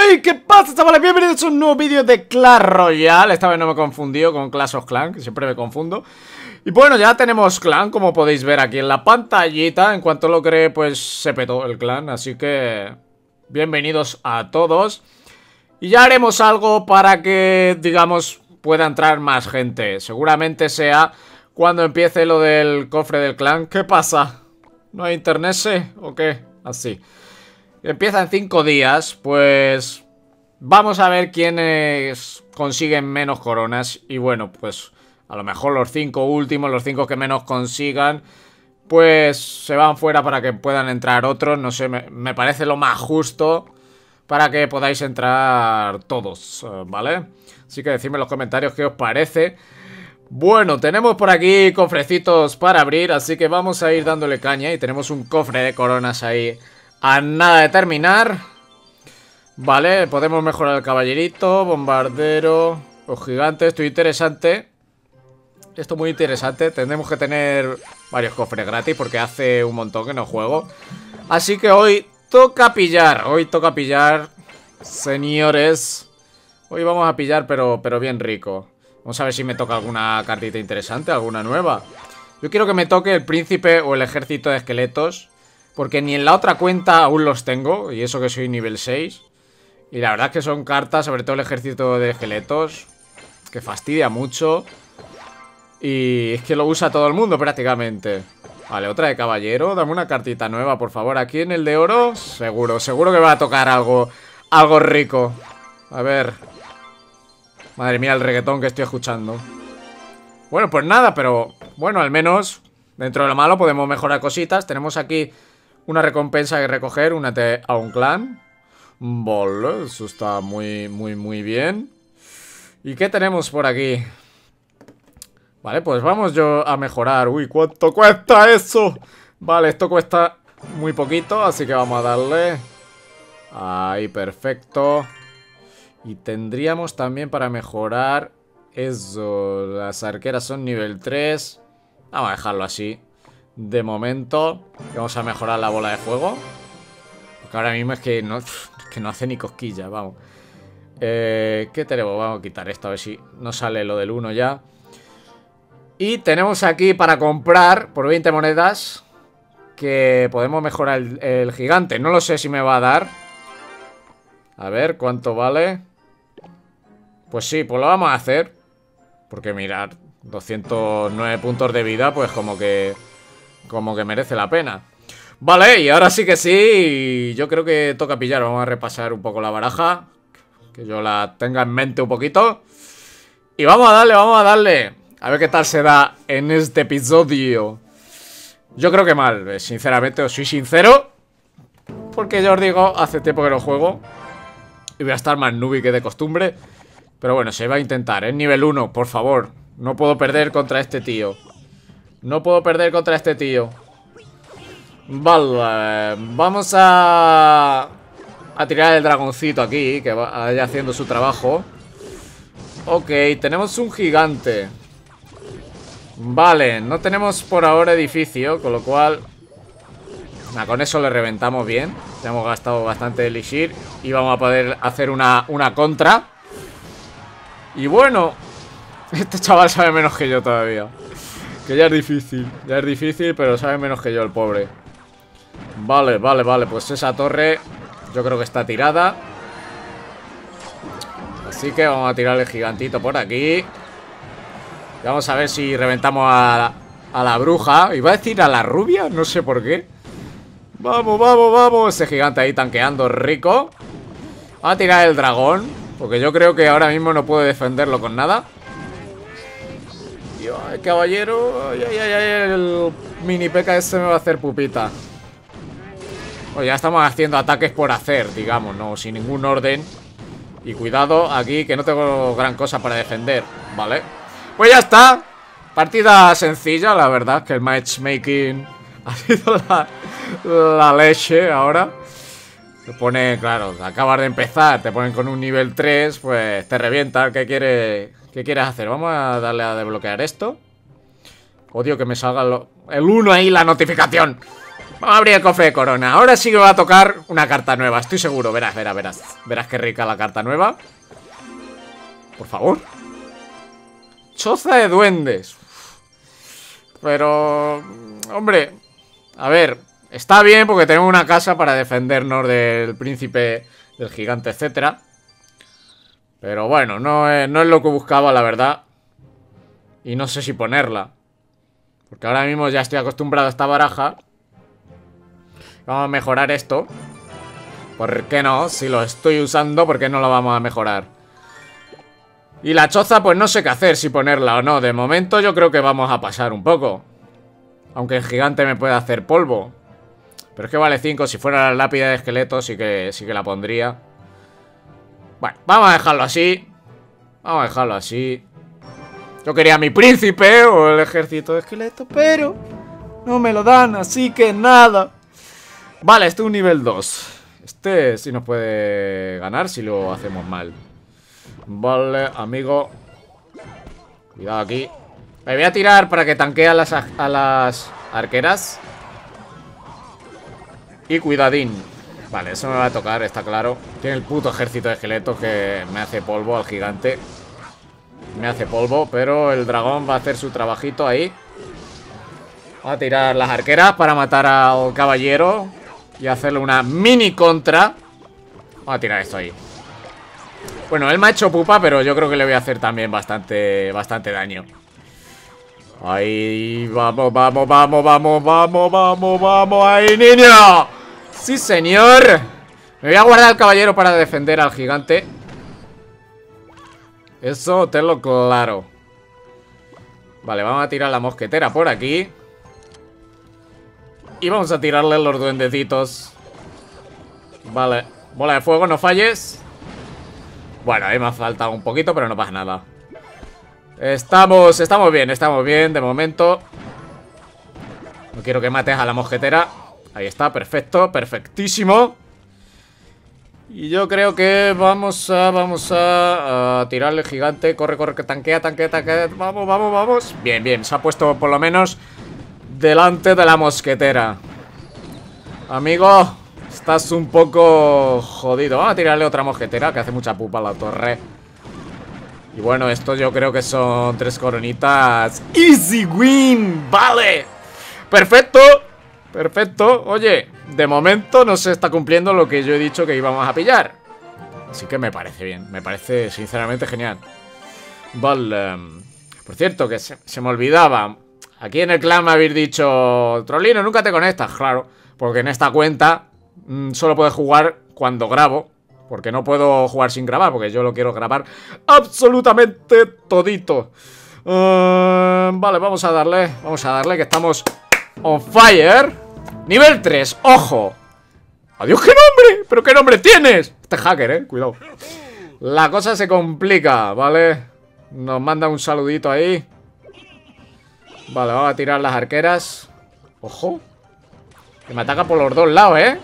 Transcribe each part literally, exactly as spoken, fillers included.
¡Hey! ¿Qué pasa, chavales? Bienvenidos a un nuevo vídeo de Clash Royale. Esta vez no me he confundido con Clash of Clans, que siempre me confundo. Y bueno, ya tenemos clan, como podéis ver aquí en la pantallita. En cuanto lo creé, pues se petó el clan. Así que bienvenidos a todos. Y ya haremos algo para que, digamos, pueda entrar más gente. Seguramente sea cuando empiece lo del cofre del clan. ¿Qué pasa? ¿No hay internet o qué? Así. Empieza en cinco días, pues vamos a ver quiénes consiguen menos coronas. Y bueno, pues a lo mejor los cinco últimos, los cinco que menos consigan, pues se van fuera para que puedan entrar otros. No sé, me, me parece lo más justo para que podáis entrar todos, ¿vale? Así que decidme en los comentarios qué os parece. Bueno, tenemos por aquí cofrecitos para abrir, así que vamos a ir dándole caña. Y tenemos un cofre de coronas ahí a nada de terminar. Vale, podemos mejorar el caballerito, bombardero o gigante. Esto es interesante. Esto es muy interesante. Tendremos que tener varios cofres gratis porque hace un montón que no juego. Así que hoy toca pillar. Hoy toca pillar, señores. Hoy vamos a pillar, pero, pero bien rico. Vamos a ver si me toca alguna cartita interesante, alguna nueva. Yo quiero que me toque el príncipe o el ejército de esqueletos, porque ni en la otra cuenta aún los tengo. Y eso que soy nivel seis. Y la verdad es que son cartas, sobre todo el ejército de esqueletos, que fastidia mucho. Y es que lo usa todo el mundo prácticamente. Vale, otra de caballero. Dame una cartita nueva, por favor. Aquí en el de oro, seguro, seguro que va a tocar algo, algo rico. A ver. Madre mía, el reggaetón que estoy escuchando. Bueno, pues nada, pero bueno, al menos dentro de lo malo podemos mejorar cositas. Tenemos aquí una recompensa que recoger, únete a un clan. Vale, eso está muy, muy, muy bien. ¿Y qué tenemos por aquí? Vale, pues vamos yo a mejorar. Uy, ¿cuánto cuesta eso? Vale, esto cuesta muy poquito, así que vamos a darle. Ahí, perfecto. Y tendríamos también para mejorar eso. Las arqueras son nivel tres. Vamos a dejarlo así de momento. Vamos a mejorar la bola de fuego, porque ahora mismo es que no, es que no hace ni cosquillas. Vamos. eh, ¿Qué tenemos? Vamos a quitar esto a ver si no sale lo del uno ya. Y tenemos aquí para comprar por veinte monedas, que podemos mejorar el, el gigante. No lo sé si me va a dar. A ver, ¿cuánto vale? Pues sí, pues lo vamos a hacer, porque mirad, doscientos nueve puntos de vida, pues como que Como que merece la pena. Vale, y ahora sí que sí. Yo creo que toca pillar. Vamos a repasar un poco la baraja, que yo la tenga en mente un poquito. Y vamos a darle, vamos a darle. A ver qué tal se da en este episodio. Yo creo que mal, sinceramente, os soy sincero, porque ya os digo, hace tiempo que no juego y voy a estar más noob que de costumbre. Pero bueno, se va a intentar, es nivel uno, por favor. No puedo perder contra este tío. No puedo perder contra este tío. Vale, vamos a A tirar el dragoncito aquí, que vaya haciendo su trabajo. Ok, tenemos un gigante. Vale, no tenemos por ahora edificio, con lo cual nah, con eso le reventamos bien. Ya hemos gastado bastante elixir y vamos a poder hacer una, una contra. Y bueno, este chaval sabe menos que yo todavía. Que ya es difícil, ya es difícil, pero sabe menos que yo el pobre. Vale, vale, vale, pues esa torre yo creo que está tirada. Así que vamos a tirar el gigantito por aquí. Y vamos a ver si reventamos a la, a la bruja. Iba a decir a la rubia, no sé por qué. Vamos, vamos, vamos. Ese gigante ahí tanqueando rico. Vamos a tirar el dragón, porque yo creo que ahora mismo no puedo defenderlo con nada. Dios, el caballero. Ay, ay, ay, ay, el mini P.K. ese me va a hacer pupita. Pues ya estamos haciendo ataques por hacer, digamos, no, sin ningún orden. Y cuidado aquí, que no tengo gran cosa para defender. Vale, pues ya está. Partida sencilla, la verdad, que el matchmaking ha sido la, la leche ahora. Te pone, claro, acabas de empezar, te ponen con un nivel tres, pues te revienta. ¿Qué quieres, qué quieres hacer? Vamos a darle a desbloquear esto. Odio que me salga lo, el uno ahí, la notificación. Vamos a abrir el cofre de corona. Ahora sí que va a tocar una carta nueva, estoy seguro. Verás, verás, verás. Verás qué rica la carta nueva. Por favor. Choza de duendes. Pero... hombre, a ver, está bien porque tenemos una casa para defendernos del príncipe, del gigante, etcétera. Pero bueno, no es, no es lo que buscaba, la verdad. Y no sé si ponerla, porque ahora mismo ya estoy acostumbrado a esta baraja. Vamos a mejorar esto. ¿Por qué no? Si lo estoy usando, ¿por qué no lo vamos a mejorar? Y la choza, pues no sé qué hacer, si ponerla o no. De momento yo creo que vamos a pasar un poco. Aunque el gigante me pueda hacer polvo. Pero es que vale cinco. Si fuera la lápida de esqueleto sí que, sí que la pondría. Bueno, vamos a dejarlo así. Vamos a dejarlo así. Yo quería a mi príncipe o el ejército de esqueleto, pero no me lo dan, así que nada. Vale, este es un nivel dos. Este sí nos puede ganar si lo hacemos mal. Vale, amigo. Cuidado aquí. Me voy a tirar para que tanquee a las, a las arqueras. Y cuidadín. Vale, eso me va a tocar, está claro. Tiene el puto ejército de esqueletos que me hace polvo al gigante. Me hace polvo, pero el dragón va a hacer su trabajito ahí. Va a tirar las arqueras para matar al caballero y hacerle una mini contra. Vamos a tirar esto ahí. Bueno, él me ha hecho pupa, pero yo creo que le voy a hacer también bastante, bastante daño. Ahí, vamos, vamos, vamos, vamos, vamos, vamos, vamos, ahí, niño. Sí, señor. Me voy a guardar al caballero para defender al gigante. Eso tenlo claro. Vale, vamos a tirar la mosquetera por aquí. Y vamos a tirarle los duendecitos. Vale, bola de fuego, no falles. Bueno, ahí me ha faltado un poquito, pero no pasa nada. Estamos, estamos bien, estamos bien de momento. No quiero que mates a la mosquetera. Ahí está, perfecto, perfectísimo. Y yo creo que vamos a, vamos a, a tirarle el gigante. Corre, corre, que tanquea, tanquea, tanquea. Vamos, vamos, vamos. Bien, bien, se ha puesto por lo menos delante de la mosquetera. Amigo, estás un poco jodido. Vamos a tirarle otra mosquetera que hace mucha pupa a la torre. Y bueno, esto yo creo que son tres coronitas. Easy win, vale. Perfecto, perfecto. Oye, de momento no se está cumpliendo lo que yo he dicho que íbamos a pillar. Así que me parece bien, me parece sinceramente genial. Vale. Por cierto, que se, se me olvidaba. Aquí en el clan me habéis dicho: Trollino, nunca te conectas. Claro, porque en esta cuenta mmm, solo puedes jugar cuando grabo. Porque no puedo jugar sin grabar, porque yo lo quiero grabar absolutamente todito. uh, Vale, vamos a darle. Vamos a darle, que estamos on fire. Nivel tres, ojo. Adiós, ¿qué nombre? ¿Pero qué nombre tienes? Este hacker, eh, cuidado. La cosa se complica, ¿vale? Nos manda un saludito ahí. Vale, vamos a tirar las arqueras. Ojo, que me ataca por los dos lados, eh.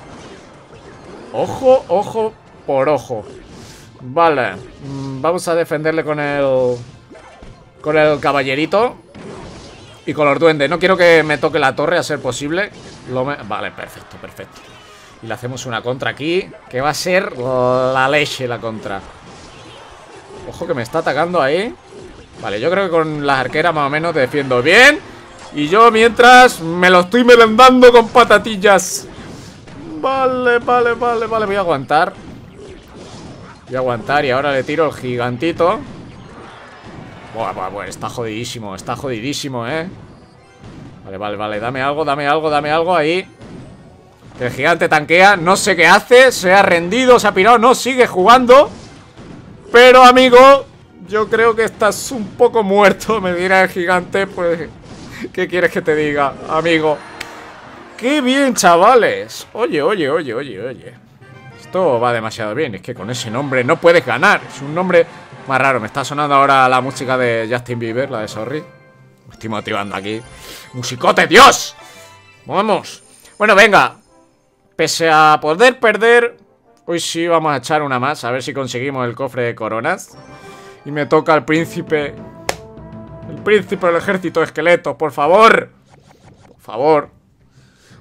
Ojo, ojo por ojo. Vale, vamos a defenderle con el Con el caballerito y con los duendes. No quiero que me toque la torre, a ser posible. Lo me... Vale, perfecto, perfecto. Y le hacemos una contra aquí, que va a ser la leche la contra. Ojo que me está atacando ahí. Vale, yo creo que con las arqueras más o menos defiendo bien. Y yo mientras me lo estoy merendando con patatillas. Vale, vale, vale, vale. Voy a aguantar. Voy a aguantar y ahora le tiro el gigantito. Buah, buah, buah, está jodidísimo, está jodidísimo, eh. Vale, vale, vale, dame algo, dame algo, dame algo ahí. El gigante tanquea, no sé qué hace. Se ha rendido, se ha pirado, no, sigue jugando. Pero, amigo, yo creo que estás un poco muerto. Me dirá el gigante, pues ¿qué quieres que te diga, amigo? ¡Qué bien, chavales! Oye, oye, oye, oye, oye. Esto va demasiado bien. Es que con ese nombre no puedes ganar. Es un nombre más raro. Me está sonando ahora la música de Justin Bieber, la de Sorry. Me estoy motivando aquí. ¡Musicote, Dios! ¡Vamos! Bueno, venga. Pese a poder perder, hoy sí vamos a echar una más. A ver si conseguimos el cofre de coronas. Y me toca el príncipe. El príncipe del ejército de esqueletos, por favor. Por favor.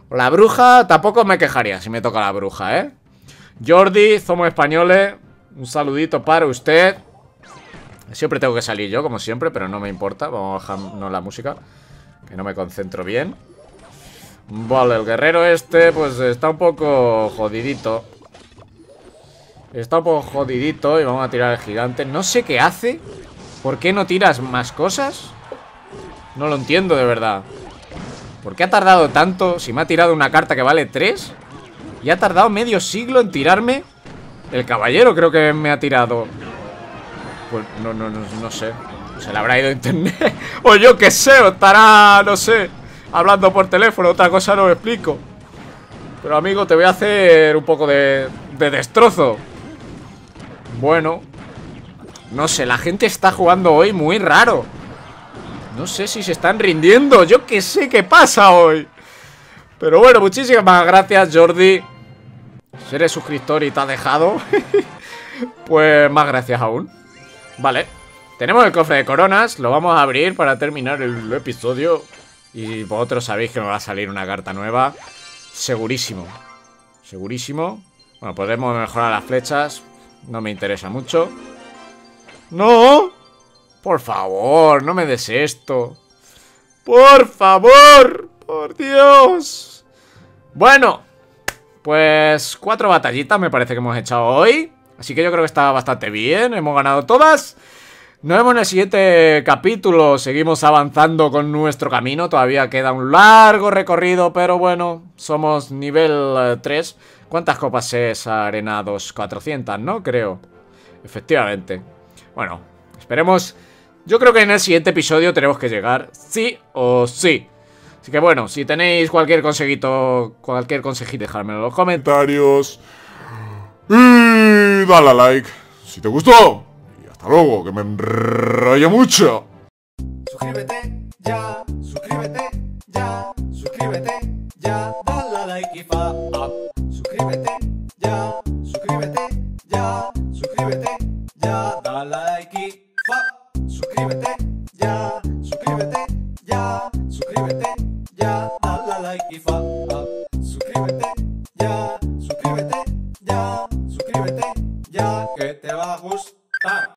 La bruja, tampoco me quejaría si me toca la bruja, ¿eh? Jordi, somos españoles. Un saludito para usted. Siempre tengo que salir yo, como siempre, pero no me importa. Vamos a bajarnos la música, que no me concentro bien. Vale, el guerrero este, pues está un poco jodidito. Está un poco jodidito y vamos a tirar al gigante. No sé qué hace. ¿Por qué no tiras más cosas? No lo entiendo de verdad. ¿Por qué ha tardado tanto? Si me ha tirado una carta que vale tres y ha tardado medio siglo en tirarme. El caballero creo que me ha tirado. Pues no, no, no, no sé. Se le habrá ido a internet. O yo qué sé, o estará, no sé, hablando por teléfono, otra cosa no lo explico. Pero amigo, te voy a hacer un poco de, de destrozo. Bueno, no sé, la gente está jugando hoy muy raro. No sé si se están rindiendo. Yo qué sé qué pasa hoy. Pero bueno, muchísimas gracias, Jordi. Si eres suscriptor y te has dejado, pues más gracias aún. Vale, tenemos el cofre de coronas. Lo vamos a abrir para terminar el episodio. Y vosotros sabéis que nos va a salir una carta nueva. Segurísimo. Segurísimo. Bueno, podemos mejorar las flechas. No me interesa mucho. ¡No! Por favor, no me des esto. ¡Por favor! ¡Por Dios! Bueno, pues cuatro batallitas me parece que hemos echado hoy. Así que yo creo que está bastante bien. Hemos ganado todas. Nos vemos en el siguiente capítulo. Seguimos avanzando con nuestro camino. Todavía queda un largo recorrido, pero bueno, somos nivel eh, tres. ¿Cuántas copas es arena dos? cuatrocientas, ¿no? Creo. Efectivamente. Bueno, esperemos. Yo creo que en el siguiente episodio tenemos que llegar sí o sí. Así que bueno, si tenéis cualquier consejito, cualquier consejito, dejadmelo en los comentarios. Y dale a like si te gustó. Y hasta luego, que me enrollo mucho. Suscríbete ya, suscríbete ya, suscríbete ya, dale a like y fa up. Suscríbete ya, suscríbete ya, suscríbete ya, dale a like y fa. Suscríbete ya, suscríbete ya, suscríbete ya, dale a like y fa up. Suscríbete ya, suscríbete ya, suscríbete ya, que te va a gustar.